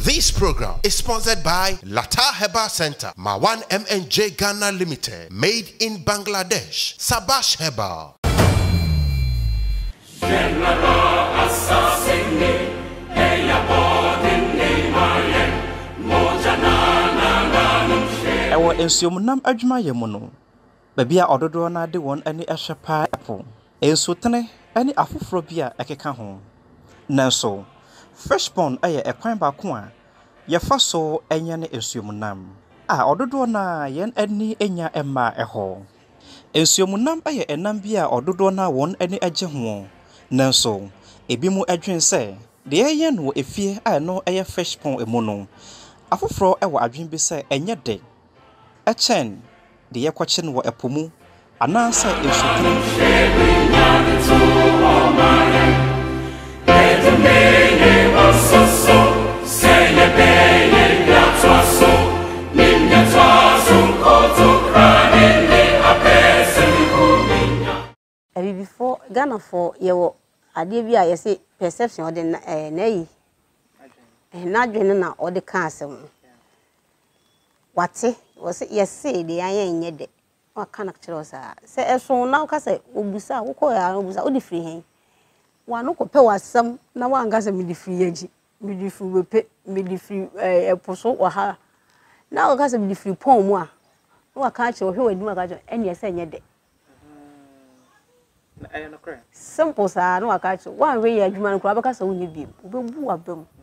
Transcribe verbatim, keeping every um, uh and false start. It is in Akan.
This program is sponsored by Lata Heba Center, Mawan M N J Ghana Limited, made in Bangladesh, Sabash Heba. Ewo ensuom nam adwuma ye mu no babia ododo na de won ani ehwepa apo ensutene ani afoforo bia ekeka ho nanso freshborn aye ekwan ba ko a ye fa so enya ne ensuom nam a ododo na yen ani enya ema eho ensuom nam aye enam bia ododo na won ani agye ho nanso ebi mu adwen se de ye no efie a no eye freshborn emu no afoforo ewo adwen bi se enye de Echen, the Yakwachin were a pomu, an answer in before Ghana for your idea, I say perception or the nay, and not general or the castle. What's it? Was it yes, say the iron yet? What kind of chose? Say, so now, Cassa, Ubusa, who call her Ubusa, free him. One no compare some, no one got a midi free edge, midi free, midi free, a postal or her. Now, got a midi free poem. No, I can't show who would do any yes, and yet. Simple, sir, no, I can't. One way, a human crab, because I will be, will be a boom.